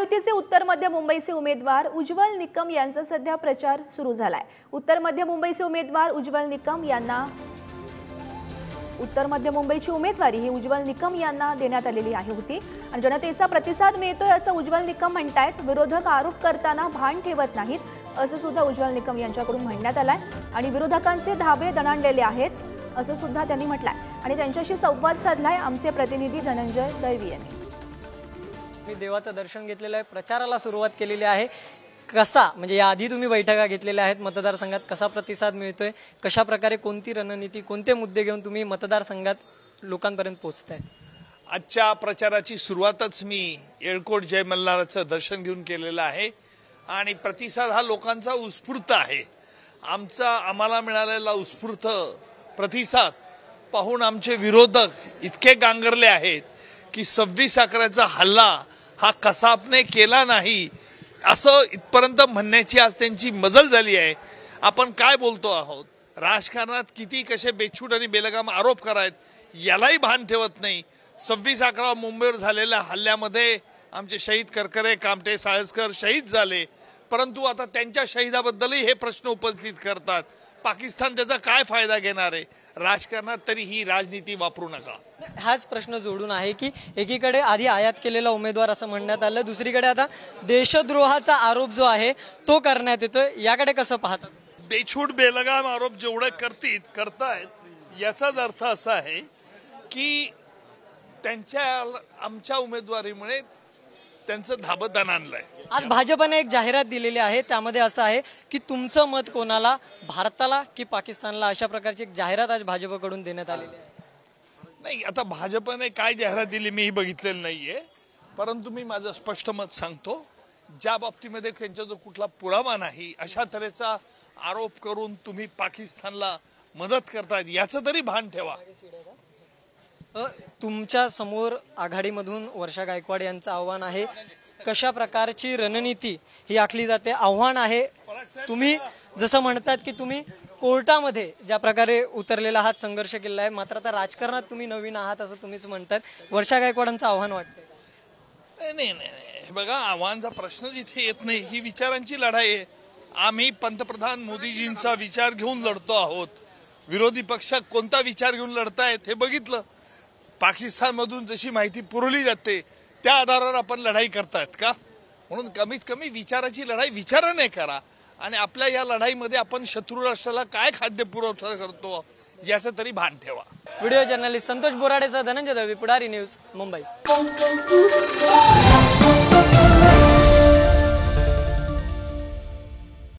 महायुतीचे उत्तर मध्य मुंबईचे उमेदवार उज्ज्वल निकम यांचा सध्या प्रचार सुरू झालाय। उत्तर मध्य मुंबईचे उमेदवार उज्ज्वल निकम यांना उत्तर मध्य मुंबईची उमेदवारी ही उज्ज्वल निकम यांना देण्यात आलेली होती आणि जनतेचा प्रतिसाद मिळतोय असं उज्ज्वल निकम म्हणतायत। विरोधक आरोप करताना भान ठेवत नाहीत असं सुद्धा उज्ज्वल निकम यांच्याकडून म्हणण्यात आलंय आणि विरोधकांचे धाबे दणाणलेले आहेत असं सुद्धा त्यांनी म्हटलंय आणि त्यांच्याशी संवाद साधलाय आमचे प्रतिनिधी धनंजय दळवी यांनी। मी देवाचं दर्शन घेतलेलं आहे, प्रचाराला सुरुवात केलेली आहे। कसा म्हणजे याआधी तुम्ही बैठका घेतलेल्या आहेत, मतदारसंघात कसा प्रतिसाद मिळतोय, कशा प्रकारे कोणती रणनीती कोणते मुद्दे घेऊन तुम्ही मतदारसंघात लोकांपर्यंत पोहोचताय? आजच्या प्रचाराची सुरुवातच मी येळकोट जय मल्हारचं दर्शन घेऊन केलेलं आहे आणि प्रतिसाद हा लोकांचा उत्स्फूर्त आहे। आम्हाला मिळालेला उत्स्फूर्त प्रतिसाद पाहून आमचे विरोधक इतके गांगरले आहेत की 26/11चा हल्ला हा कसाबने केला नाही असं इथपर्यंत म्हणण्याची आज त्यांची मजल झाली आहे। आपण काय बोलतो आहोत, राजकारणात किती कसे बेछूट आणि बेलगाम आरोप करायत यालाही भान ठेवत नाही। 26/11 मुंबईवर झालेल्या हल्ल्यामध्ये आमचे शहीद करकरे, कामटे, साळसकर शहीद झाले, परंतु आता त्यांच्या शहीदाबद्दलही हे प्रश्न उपस्थित करतात। पाकिस्तान त्याचा काय फायदा घेणार आहे? राजकारणात तरी ही राजनीती वापरू नका। हाच प्रश्न जोडून आहे की एकीकडे आधी आयात केलेला उमेदवार असं म्हणण्यात आलं, दुसरीकडे आता देशद्रोहाचा आरोप जो आहे तो करण्यात येतोय, याकडे कसं पाहतात? बेछूट बेलगाम आरोप जेवढे करतायत याचाच अर्थ असा आहे की आमच्या उमेदवारीमुळे त्यांचं धाबं दणाणलंय। आज भाजपने एक जाहिरात दिलेली आहे, त्यामध्ये असं आहे की तुमचं मत कोणाला, भारताला की पाकिस्तानला, अशा प्रकारची एक जाहिरात आज भाजपकडून देण्यात आलेली आहे। नाही, आता भाजपने काय जाहिरात दिली मीही बघितलेलं नाहीये, परंतु मी माझं स्पष्ट मत सांगतो। ज्या बाबतीमध्ये त्यांचा जो कुठला पुरावा नाही अशा तऱ्हेचा आरोप करून तुम्ही पाकिस्तानला मदत करतायत याचं तरी भान ठेवा। तुमच्या समोर आघाडीमधून वर्षा गायकवाड यांचं आव्हान आहे, कशा प्रकारची रणनीती ही आखली जाते? आव्हान आहे, तुम्ही जसं म्हणतात की तुम्ही कोर्टामध्ये ज्या प्रकारे उतरलेला आहात, संघर्ष केलेला आहे, मात्र आता राजकारणात तुम्ही नवीन आहात असं तुम्हीच म्हणतात। वर्षा गायकवाडांचं आव्हान वाटतंय? नाही, बघा, आव्हानचा प्रश्न जिथे येत नाही, ही विचारांची लढाई आहे। आम्ही पंतप्रधान मोदीजींचा विचार घेऊन लढतो आहोत, विरोधी पक्ष कोणता विचार घेऊन लढतायत हे बघितलं। पाकिस्तानमधून जशी माहिती पुरवली जाते त्या आधारावर आपण लढाई करतायत का? म्हणून कमीत कमी विचाराची लढाई विचाराने करा आणि आपल्या या लढाईमध्ये आपण शत्रू राष्ट्राला काय खाद्य पुरवठा करतो याचं तरी भान ठेवा। व्हिडिओ जर्नलिस्ट संतोष बोराडेसह धनंजय दळवी, पुढारी न्यूज, मुंबई।